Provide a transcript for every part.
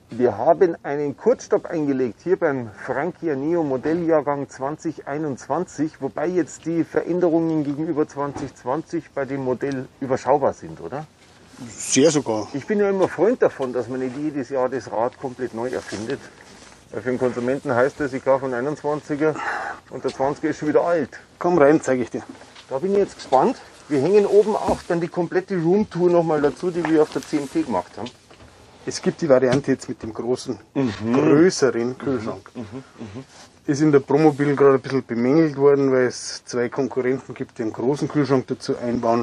Wir haben einen Kurzstopp eingelegt hier beim Frankia Neo Modelljahrgang 2021, wobei jetzt die Veränderungen gegenüber 2020 bei dem Modell überschaubar sind, oder? Sehr sogar. Ich bin ja immer Freund davon, dass man nicht jedes Jahr das Rad komplett neu erfindet. Weil für den Konsumenten heißt das, ich kaufe einen 21er und der 20er ist schon wieder alt. Komm rein, zeige ich dir. Da bin ich jetzt gespannt. Wir hängen oben auch dann die komplette Roomtour nochmal dazu, die wir auf der CMT gemacht haben. Es gibt die Variante jetzt mit dem großen, größeren Kühlschrank. Ist in der Promobil gerade ein bisschen bemängelt worden, weil es zwei Konkurrenten gibt, die einen großen Kühlschrank dazu einbauen.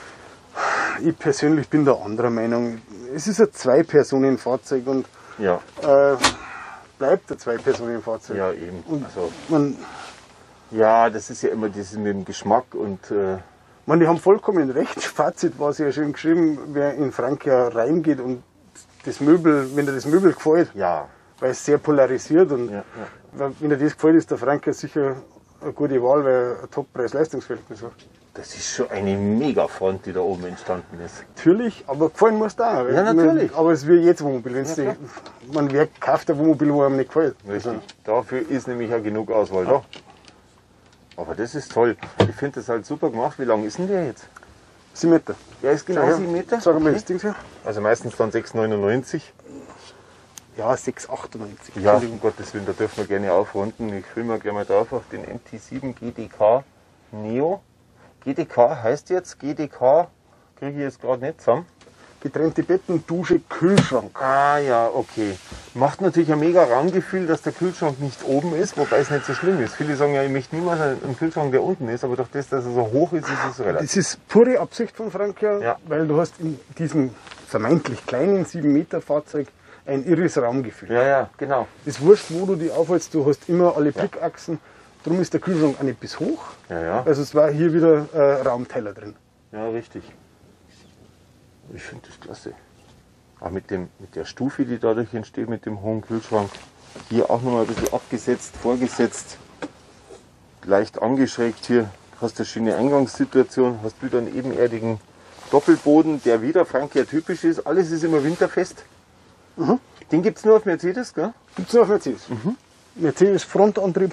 Ich persönlich bin da anderer Meinung. Es ist ein Zwei-Personen-Fahrzeug und Ja, bleibt ein Zwei-Personen-Fahrzeug. ja eben. Und Also, man, ja, das ist ja immer dieses mit dem Geschmack und die haben vollkommen recht. Fazit war sehr schön geschrieben, wer in Frankia reingeht und das Möbel, wenn dir das Möbel gefällt, ja. weil es sehr polarisiert und Ja, wenn dir das gefällt, ist der Frankia sicher eine gute Wahl, weil er ein Top-Preis-Leistungsverhältnis hat. Das ist schon eine Megafront, die da oben entstanden ist. Natürlich, aber gefallen muss da. Ja, natürlich. Aber es ist wie jedes Wohnmobil. Wenn's Ja, wer kauft ein Wohnmobil, wo einem nicht gefällt? Richtig. Also, Dafür ist nämlich ja genug Auswahl da. Aber das ist toll. Ich finde das halt super gemacht. Wie lang ist denn der jetzt? 7 Meter. Der ist genau 7 Meter. Sag mal das Ding her. Also meistens dann 6,99. Ja, 6,98. Ja, um Gottes Willen, da dürfen wir gerne aufrunden. Ich filme mal gerne mal drauf auf den MT7 GDK Neo. GDK heißt jetzt, GDK kriege ich jetzt gerade nicht zusammen. Getrennte Betten, Dusche, Kühlschrank. Ah ja, okay. Macht natürlich ein mega Raumgefühl, dass der Kühlschrank nicht oben ist, wobei es nicht so schlimm ist. Viele sagen ja, ich möchte niemals einen Kühlschrank, der unten ist, aber durch das, dass er so hoch ist, ist es relativ. Das ist pure Absicht von Frankia, Ja. weil du hast in diesem vermeintlich kleinen 7 Meter Fahrzeug ein irres Raumgefühl. Ja, ja, genau. Es ist wurscht, wo du dich aufhältst, du hast immer alle Blickachsen. Darum ist der Kühlschrank auch nicht bis hoch. Ja, ja. Also es war hier wieder Raumteiler drin. Ja, richtig. Ich finde das klasse. Auch mit der Stufe, die dadurch entsteht, mit dem hohen Kühlschrank. Hier auch nochmal ein bisschen abgesetzt, vorgesetzt. Leicht angeschrägt hier. Hast eine schöne Eingangssituation. Hast wieder einen ebenerdigen Doppelboden, der wieder Frankia typisch ist. Alles ist immer winterfest. Den gibt es nur auf Mercedes, gell? Gibt es noch auf Mercedes. Mercedes Frontantrieb.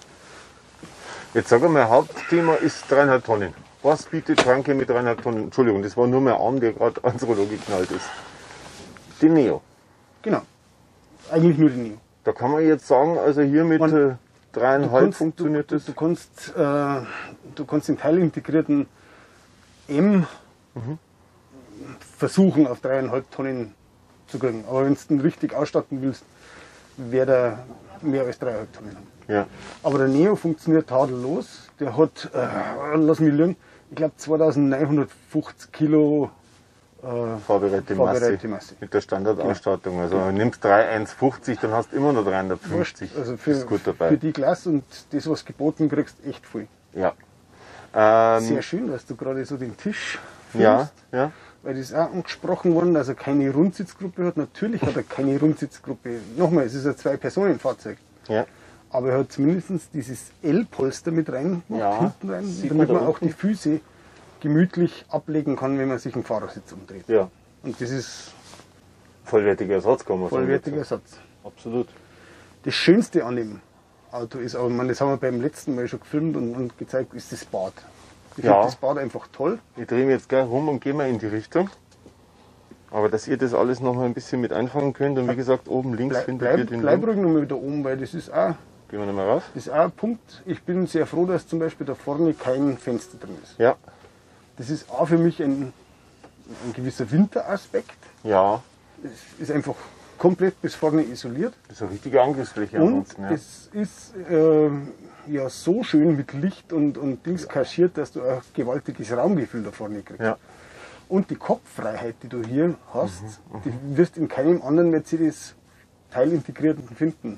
Jetzt sag mal, Hauptthema ist 3,5 Tonnen. Was bietet Frankia mit 3,5 Tonnen? Entschuldigung, das war nur mein Arm, der gerade ans Rollo geknallt ist. Den Neo. Genau. Eigentlich nur die Neo. Da kann man jetzt sagen, also hier mit 3,5 funktioniert das. Du kannst den teilintegrierten M versuchen auf 3,5 Tonnen zu kriegen. Aber wenn du den richtig ausstatten willst, wäre der mehr als 3,5 Tonnen haben. Ja. Aber der Neo funktioniert tadellos. Der hat, lass mich lügen, ich glaube 2950 Kilo Vorbereitete Masse. Mit der Standardausstattung. Also du nimmst 3,150, dann hast du immer noch 350. Also das ist gut dabei. für die Klasse und das, was geboten kriegst, echt viel. Ja. Sehr schön, dass du gerade so den Tisch filmst. Ja, ja. Weil das ist auch angesprochen worden, dass er keine Rundsitzgruppe hat. Natürlich hat er keine Rundsitzgruppe. Nochmal, es ist ein Zwei-Personen-Fahrzeug. Ja. Aber er hat zumindest dieses L-Polster mit rein, Ja, hinten rein, sieht damit man man da auch die Füße gemütlich ablegen kann, wenn man sich im Fahrersitz umdreht. Ja. Und das ist Vollwertiger Ersatz, kann man sagen. vollwertiger Ersatz. Absolut. Das Schönste an dem Auto ist, aber das haben wir beim letzten Mal schon gefilmt und gezeigt, ist das Bad. Ich Ja. finde das Bad einfach toll. Ich drehe mich jetzt gleich rum und gehe mal in die Richtung. Aber dass ihr das alles noch mal ein bisschen mit einfangen könnt. Und wie gesagt, oben links findet ihr den Bleib Link. ruhig noch mal wieder oben, weil das ist auch Gehen wir nochmal rauf. Das ist auch ein Punkt. Ich bin sehr froh, dass zum Beispiel da vorne kein Fenster drin ist. Ja. Das ist auch für mich ein gewisser Winteraspekt. Ja. Es ist einfach komplett bis vorne isoliert. Das ist eine richtige Angriffsfläche Und ansonsten. Ja. es ist ja so schön mit Licht und Dings kaschiert, dass du ein gewaltiges Raumgefühl da vorne kriegst. Ja. Und die Kopffreiheit, die du hier hast, die wirst du in keinem anderen Mercedes teilintegrierten finden.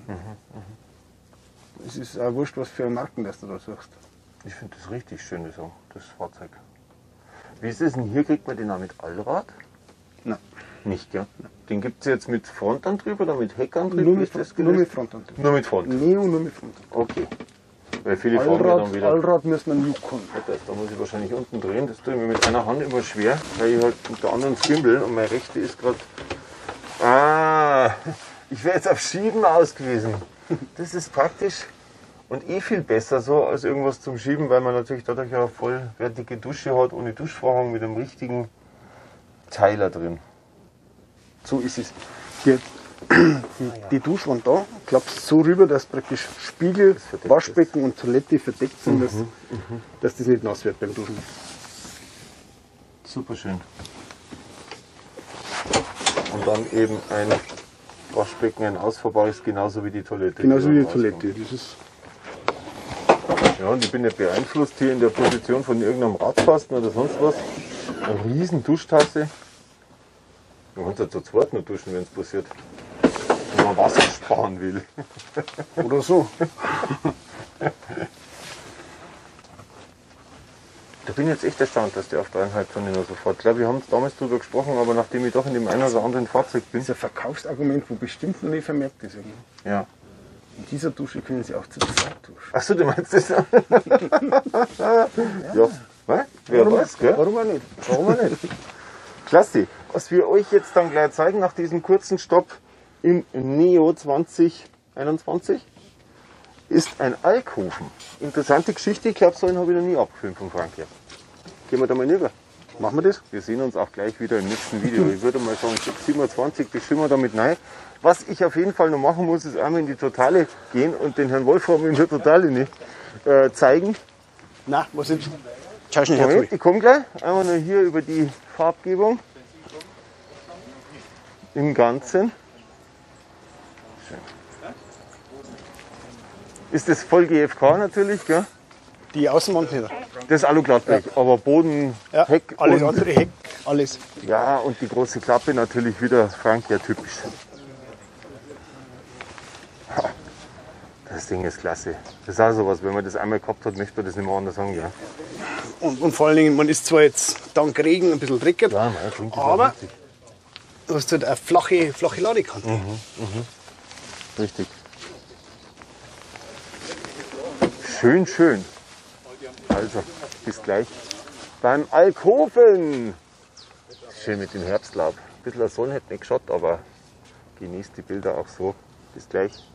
Es ist auch wurscht, was für Marken das du da suchst. Ich finde das richtig schön, das Fahrzeug. Wie ist es denn? Hier kriegt man den auch mit Allrad? Nein. Nicht, gell? Den gibt es jetzt mit Frontantrieb oder mit Heckantrieb? Nur Wie mit, ist das nur mit gelöst? Frontantrieb. Nur mit Front. Neo nur mit Frontantrieb. Okay. Weil viele fahren ja dann wieder. Allrad müssen wir Yukon. Da muss ich wahrscheinlich unten drehen. Das tue ich mir mit einer Hand immer schwer, weil ich halt mit der anderen squimbel und meine rechte ist gerade. Ich wäre jetzt auf Schieben ausgewiesen. Das ist praktisch und viel besser so als irgendwas zum Schieben, weil man natürlich dadurch eine vollwertige Dusche hat, ohne Duschvorhang mit einem richtigen Teiler drin. So ist es. Die Duschwand da klappst so rüber, dass praktisch Spiegel, Waschbecken und Toilette verdeckt sind, dass das nicht nass wird beim Duschen. Super schön. Und dann eben ein Waschbecken, ein ausfahrbares, genauso wie die Toilette. Genauso wie die Toilette. Das ist ja, und ich bin nicht beeinflusst hier in der Position von irgendeinem Radkasten oder sonst was. Eine riesen Duschtasse. Man kann ja zu zweit nur duschen, wenn es passiert. Wenn man Wasser sparen will. oder so. Da bin ich jetzt echt erstaunt, dass der auf 3,5 Tonnen nur so fährt. Ich glaube, wir haben es damals drüber gesprochen, aber nachdem ich doch in dem einen oder anderen Fahrzeug bin. Das ist ein Verkaufsargument, wo bestimmt noch nicht vermerkt ist. Ja. In dieser Dusche können Sie auch zu zweit duschen. Achso, du meinst das? Ja. Wer weiß, gell? Warum auch nicht? Warum auch nicht? Klasse. Was wir euch jetzt dann gleich zeigen, nach diesem kurzen Stopp im Neo 2021, ist ein Alkoven. Interessante Geschichte. Ich glaube, so einen habe ich noch nie abgefilmt von Frank her. Gehen wir da mal rüber. Machen wir das? Wir sehen uns auch gleich wieder im nächsten Video. Ich würde mal sagen, 27 bestimmen wir damit rein. Was ich auf jeden Fall noch machen muss, ist einmal in die Totale gehen und den Herrn Wolfram in der Totale nicht zeigen. Na, was ist? Schau schnell Moment, her. ich komme gleich. Einmal noch hier über die Farbgebung. Im Ganzen. Schön. Ist das voll GFK natürlich, gell? Die Außenwand nicht. Das Aluglattblech, aber Boden, Ja, Heck alles und, andere Heck, alles. ja, und die große Klappe natürlich wieder Frank, ja typisch. Ha, das Ding ist klasse. Das ist auch sowas, wenn man das einmal gehabt hat, möchte man das nicht mehr anders sagen, ja. Und vor allen Dingen, man ist zwar jetzt dank Regen ein bisschen dreckig, Ja, nein, klingt das auch aber witzig. du hast halt eine flache Ladekante. Richtig. Schön, schön. Also, bis gleich beim Alkoven. Schön mit dem Herbstlaub. Ein bisschen Sonne hätte nicht geschaut, aber genießt die Bilder auch so. Bis gleich.